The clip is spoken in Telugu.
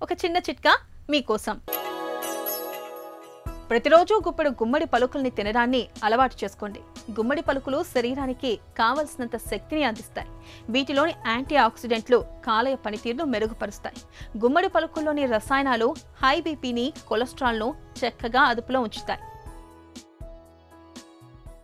ఒక చిన్న చిట్కా మీకోసం. ప్రతిరోజు గుమ్మడి పలుకుల్ని తినడాన్ని అలవాటు చేసుకోండి. గుమ్మడి పలుకులు శరీరానికి కావలసినంత శక్తిని అందిస్తాయి. వీటిలోని యాంటీ ఆక్సిడెంట్లు కాలేయ పనితీరును మెరుగుపరుస్తాయి. గుమ్మడి పలుకుల్లోని రసాయనాలు హై బీపీని, కొలెస్ట్రాల్ను చక్కగా అదుపులో ఉంచుతాయి.